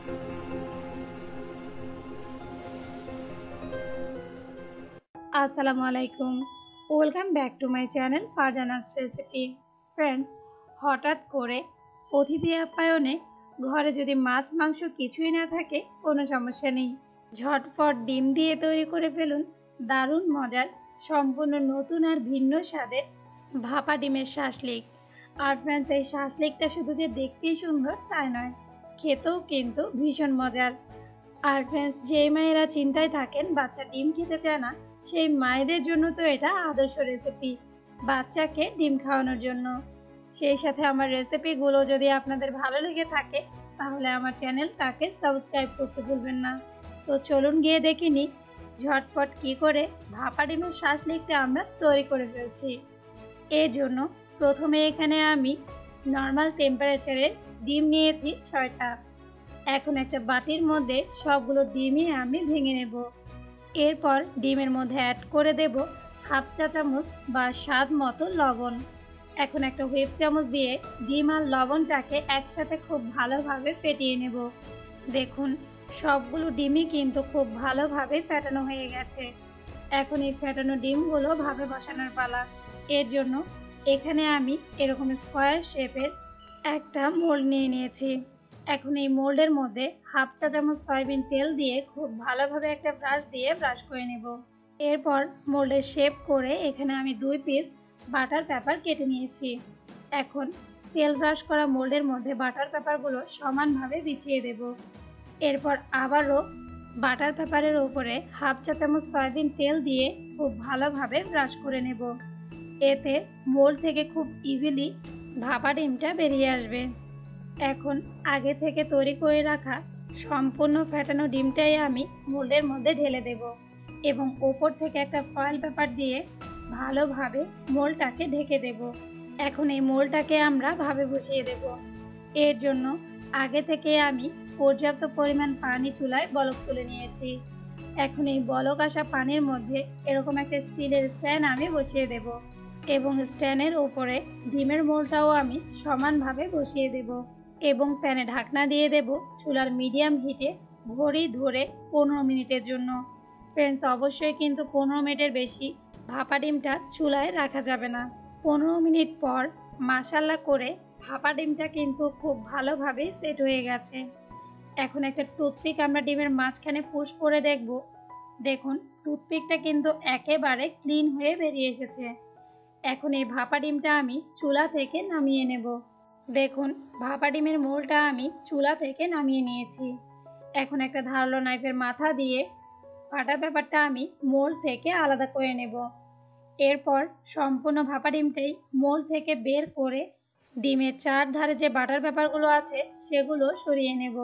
আসসালামু আলাইকুম, welcome back to my channel Farzana's recipe. Friends, হঠাৎ করে অতিথি আপ্যায়নে ঘরে যদি মাছ মাংস কিছুই না থাকে কোনো সমস্যা নেই, ঝটপট ডিম দিয়ে তৈরি করে ফেলুন দারুণ মজার, সম্পূর্ণ নতুন আর ভিন্ন স্বাদের ভাপা ডিমের শাসলিক। আর ফ্রেন্ডস, এই শাসলিকটা শুধু যে দেখতেই সুন্দর তাই নয়, খেতেও কিন্তু ভীষণ মজার। আর ফ্রেন্ডস, যেই মায়েরা চিন্তায় থাকেন বাচ্চা ডিম খেতে চায় না, সেই মায়েদের জন্য তো এটা আদর্শ রেসিপি বাচ্চাকে ডিম খাওয়ানোর জন্য। সেই সাথে আমার রেসিপিগুলো যদি আপনাদের ভালো লেগে থাকে তাহলে আমার চ্যানেলটাকে সাবস্ক্রাইব করতে ভুলবেন না। তো চলুন গিয়ে দেখে নিই ঝটপট কি করে ভাপা ডিমের শাসলিকটা আমরা তৈরি করে ফেলছি। এর জন্য প্রথমে এখানে আমি নর্মাল টেম্পারেচারে ডিম নিয়েছি 6টা। এখন একটা বাটির মধ্যে সবগুলো ডিমই আমি ভেঙে নেব। এরপর ডিমের মধ্যে অ্যাড করে দেব হাফ চা চামচ বা স্বাদ মতো লবণ। এখন একটা হুইপ চামচ দিয়ে ডিম আর লবণটাকে একসাথে খুব ভালোভাবে ফেটিয়ে নেব। দেখুন, সবগুলো ডিমই কিন্তু খুব ভালোভাবে ফেটানো হয়ে গেছে। এখন এই ফেটানো ডিমগুলো ভাপে বসানোর পালা। এর জন্য এখানে আমি এরকম স্কোয়ার শেপের একটা মোল্ড নিয়ে নিয়েছি। এখন এই মোল্ডের মধ্যে হাফ চা চামচ সয়াবিন তেল দিয়ে খুব ভালোভাবে একটা ব্রাশ দিয়ে ব্রাশ করে নেব। এরপর মোল্ডের শেপ করে এখানে আমি 2 পিস বাটার পেপার কেটে নিয়েছি। এখন তেল ব্রাশ করা মোল্ডের মধ্যে বাটার পেপারগুলো সমানভাবে বিছিয়ে দেব। এরপর আবারও বাটার পেপারের উপরে হাফ চা চামচ সয়াবিন তেল দিয়ে খুব ভালোভাবে ব্রাশ করে নেব। এতে মোল্ড থেকে খুব ইজিলি ভাপা ডিমটা বেরিয়ে আসবে। এখন আগে থেকে তৈরি করে রাখা সম্পূর্ণ ফেটানো ডিমটাই আমি মোল্ডের মধ্যে ঢেলে দেব এবং ওপর থেকে একটা ফয়েল পেপার দিয়ে ভালোভাবে মোল্ডটাকে ঢেকে দেব। এখন এই মোল্ডটাকে আমরা ভাপে বসিয়ে দেব। এর জন্য আগে থেকে আমি পর্যাপ্ত পরিমাণ পানি চুলায় বলক তুলে নিয়েছি। এখন এই বলক আসা পানির মধ্যে এরকম একটা স্টিলের স্ট্যান্ড আমি বসিয়ে দেব এবং স্ট্যান্ডের উপরে ডিমের মোল্ডটাও আমি সমানভাবে বসিয়ে দেব এবং প্যানে ঢাকনা দিয়ে দেব চুলার মিডিয়াম হিটে ঘড়ি ধরে 15 মিনিটের জন্য। ফ্রেন্ডস, অবশ্যই কিন্তু 15 মিনিটের বেশি ভাপা ডিমটা চুলায় রাখা যাবে না। 15 মিনিট পর মাশাআল্লাহ করে ভাপা ডিমটা কিন্তু খুব ভালোভাবে সেট হয়ে গেছে। এখন একটা টুথপিক আমরা ডিমের মাঝখানে পুশ করে দেখব। দেখুন, টুথপিকটা কিন্তু একেবারে ক্লিন হয়ে বেরিয়ে এসেছে। এখন এই ভাপা ডিমটা আমি চুলা থেকে নামিয়ে নেব। দেখুন, ভাপা ডিমের মোলটা আমি চুলা থেকে নামিয়ে নিয়েছি। এখন একটা ধারালো নাইফের মাথা দিয়ে ফাটা পেপারটা আমি মোল থেকে আলাদা করে নেব। এরপর সম্পূর্ণ ভাপা ডিমটাই মোল থেকে বের করে ডিমের চারধারে যে বাটার পেপারগুলো আছে সেগুলো সরিয়ে নেব।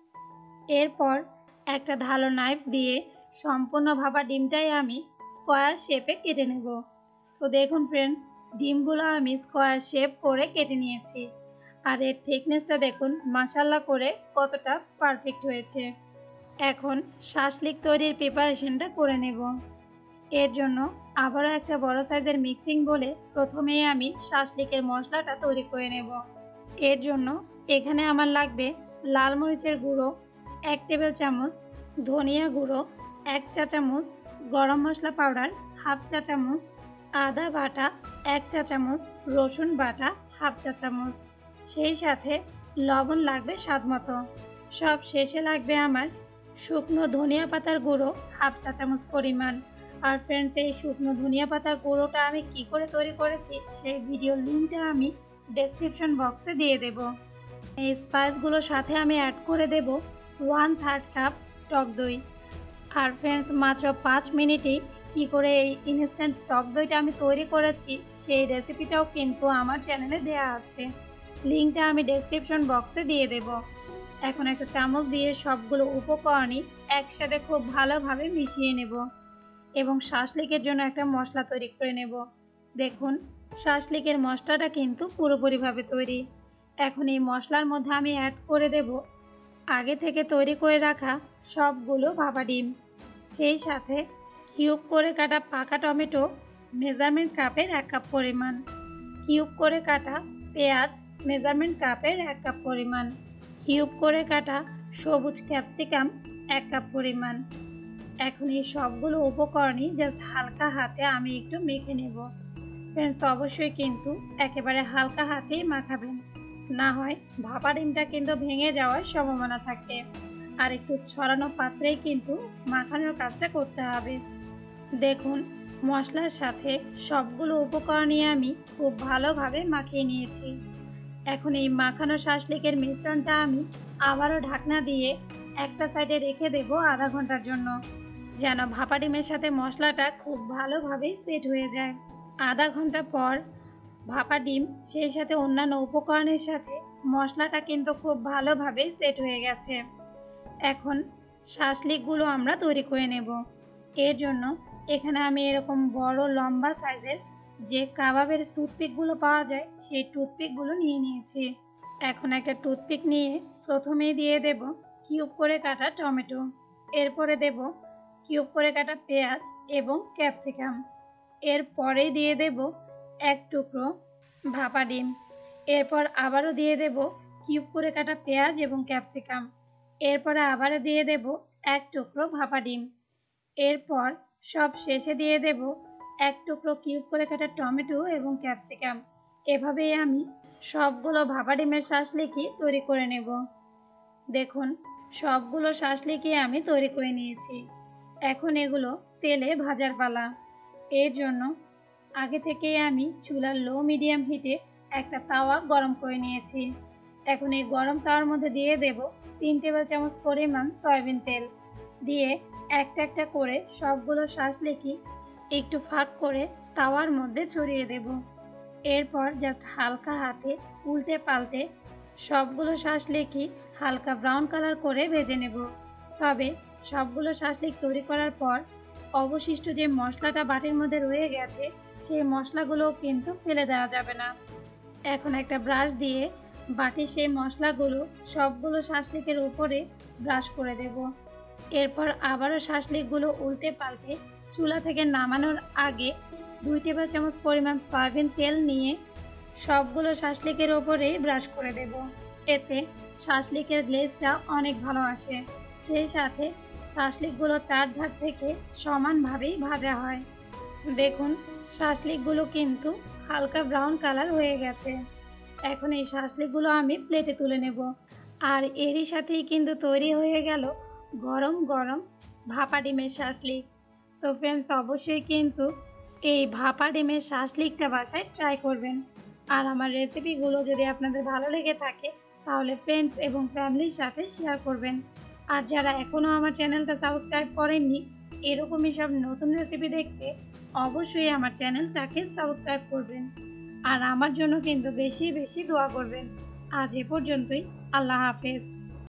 এরপর একটা ধারালো নাইফ দিয়ে সম্পূর্ণ ভাপা ডিমটাই আমি স্কোয়ার শেপে কেটে নেব। তো দেখুন ফ্রেন্ড, ডিমগুলো আমি স্কোয়ার শেপ করে কেটে নিয়েছি। আর এর থিকনেসটা দেখুন মাশাআল্লাহ করে কতটা পারফেক্ট হয়েছে। এখন শাসলিক তৈরির প্রিপারেশনটা করে নেব। এর জন্য আবারও একটা বড় সাইজের মিক্সিং বলে প্রথমেই আমি শাসলিকের মশলাটা তৈরি করে নেব। এর জন্য এখানে আমার লাগবে লাল মরিচের গুঁড়ো 1 টেবিল চামচ, ধনিয়া গুঁড়ো 1 চা চামচ, গরম মশলা পাউডার হাফ চা চামচ, আদা বাটা 1 চা চামচ, রসুন বাটা হাফ চা চামচ, সেই সাথে লবণ লাগবে স্বাদ মতো। সব শেষে লাগবে আমার শুকনো ধনিয়া পাতার গুঁড়ো হাফ চা চামচ পরিমাণ। আর ফ্রেন্ডস, এই শুকনো ধনিয়া পাতার গুঁড়োটা আমি কি করে তৈরি করেছি সেই ভিডিওর লিঙ্কটা আমি ডেসক্রিপশন বক্সে দিয়ে দেব। এই স্পাইসগুলোর সাথে আমি অ্যাড করে দেব 1/3 কাপ টক দই। আর ফ্রেন্ডস, মাত্র 5 মিনিটেই কি করে এই ইনস্ট্যান্ট টক দইটা আমি তৈরি করেছি সেই রেসিপিটাও কিন্তু আমার চ্যানেলে দেওয়া আছে, লিঙ্কটা আমি ডেসক্রিপশন বক্সে দিয়ে দেব। এখন একটা চামচ দিয়ে সবগুলো উপকরণই একসাথে খুব ভালোভাবে মিশিয়ে নেব এবং শাসলিকের জন্য একটা মশলা তৈরি করে নেব। দেখুন, শাসলিকের মশলাটা কিন্তু পুরোপুরিভাবে তৈরি। এখন এই মশলার মধ্যে আমি অ্যাড করে দেব আগে থেকে তৈরি করে রাখা সবগুলো ভাপা ডিম, সেই সাথে কিউব করে কাটা পাকা টমেটো মেজারমেন্ট কাপের 1 কাপ পরিমাণ, কিউব করে কাটা পেঁয়াজ মেজারমেন্ট কাপের 1 কাপ পরিমাণ, কিউব করে কাটা সবুজ ক্যাপসিকাম 1 কাপ পরিমাণ। এখন এই সবগুলো উপকরণই জাস্ট হালকা হাতে আমি একটু মেখে নেব। ফ্রেন্ডস, অবশ্যই কিন্তু একেবারে হালকা হাতেই মাখাবেন, না হয় ভাপা ডিমটা কিন্তু ভেঙে যাওয়ার সম্ভাবনা থাকে। আর একটু ছড়ানো পাত্রেই কিন্তু মাখানোর কাজটা করতে হবে। দেখুন, মশলার সাথে সবগুলো উপকরণই আমি খুব ভালোভাবে মাখিয়ে নিয়েছি। এখন এই মাখানো শাসলিকের মিশ্রণটা আমি আবারও ঢাকনা দিয়ে একটা সাইডে রেখে দেব আধা ঘন্টার জন্য, যেন ভাপা ডিমের সাথে মশলাটা খুব ভালোভাবে সেট হয়ে যায়। আধা ঘন্টা পর ভাপা ডিম সেই সাথে অন্যান্য উপকরণের সাথে মশলাটা কিন্তু খুব ভালোভাবে সেট হয়ে গেছে। এখন শাসলিকগুলো আমরা তৈরি করে নেব। এর জন্য এখানে আমি এরকম বড় লম্বা সাইজের যে কাবাবের টুথপিকগুলো পাওয়া যায় সেই টুথপিকগুলো নিয়ে নিয়েছি। এখন একটা টুথপিক নিয়ে প্রথমেই দিয়ে দেব কিউব করে কাটা টমেটো, এরপরে দেব কিউব করে কাটা পেঁয়াজ এবং ক্যাপসিকাম, এরপরেই দিয়ে দেব 1 টুকরো ভাপা ডিম, এরপর আবারও দিয়ে দেব কিউব করে কাটা পেঁয়াজ এবং ক্যাপসিকাম, এরপরে আবারও দিয়ে দেব 1 টুকরো ভাপা ডিম, এরপর সব শেষে দিয়ে দেব 1 টুকরো কিউব করে কাটা টমেটো এবং ক্যাপসিকাম। এভাবেই আমি সবগুলো ভাপা ডিমের শাসলিকই তৈরি করে নেব। দেখুন, সবগুলো শাসলিকই আমি তৈরি করে নিয়েছি। এখন এগুলো তেলে ভাজার পালা। এর জন্য আগে থেকেই আমি চুলার লো মিডিয়াম হিটে একটা তাওয়া গরম করে নিয়েছি। এখন এই গরম তাওয়ার মধ্যে দিয়ে দেব 3 টেবিল চামচ পরিমাণ সয়াবিন তেল, দিয়ে একটা একটা করে সবগুলো শাসলিকই একটু ফাঁক করে তাওয়ার মধ্যে ছড়িয়ে দেব। এরপর জাস্ট হালকা হাতে উল্টে পাল্টে সবগুলো শাসলিকই হালকা ব্রাউন কালার করে ভেজে নেব। তবে সবগুলো শাসলিক তৈরি করার পর অবশিষ্ট যে মশলাটা বাটির মধ্যে রয়ে গেছে সেই মশলাগুলো কিন্তু ফেলে দেওয়া যাবে না। এখন একটা ব্রাশ দিয়ে বাটির সেই মশলাগুলো সবগুলো শাসলিকের উপরে ব্রাশ করে দেব। এরপর আবারও শাসলিকগুলো উল্টে পাল্টে চুলা থেকে নামানোর আগে 2 টেবিল চামচ পরিমাণ সয়াবিন তেল নিয়ে সবগুলো শাসলিকের ওপরে ব্রাশ করে দেব। এতে শাসলিকের গ্লেজটা অনেক ভালো আসে, সেই সাথে শাসলিকগুলো চারধার থেকে সমানভাবেই ভাজা হয়। দেখুন, শাসলিকগুলো কিন্তু হালকা ব্রাউন কালার হয়ে গেছে। এখন এই শাসলিকগুলো আমি প্লেটে তুলে নেব। আর এরই সাথেই কিন্তু তৈরি হয়ে গেল গরম গরম ভাপা ডিমের শাসলিক। তো ফ্রেন্ডস, অবশ্যই কিন্তু এই ভাপা ডিমের শাসলিকটা বাসায় ট্রাই করবেন। আর আমার রেসিপিগুলো যদি আপনাদের ভালো লেগে থাকে তাহলে ফ্রেন্ডস এবং ফ্যামিলির সাথে শেয়ার করবেন। আর যারা এখনও আমার চ্যানেলটা সাবস্ক্রাইব করেননি এরকমই সব নতুন রেসিপি দেখতে অবশ্যই আমার চ্যানেলটাকে সাবস্ক্রাইব করবেন। আর আমার জন্য কিন্তু বেশি বেশি দোয়া করবেন। আজ এ পর্যন্তই। আল্লাহ হাফেজ।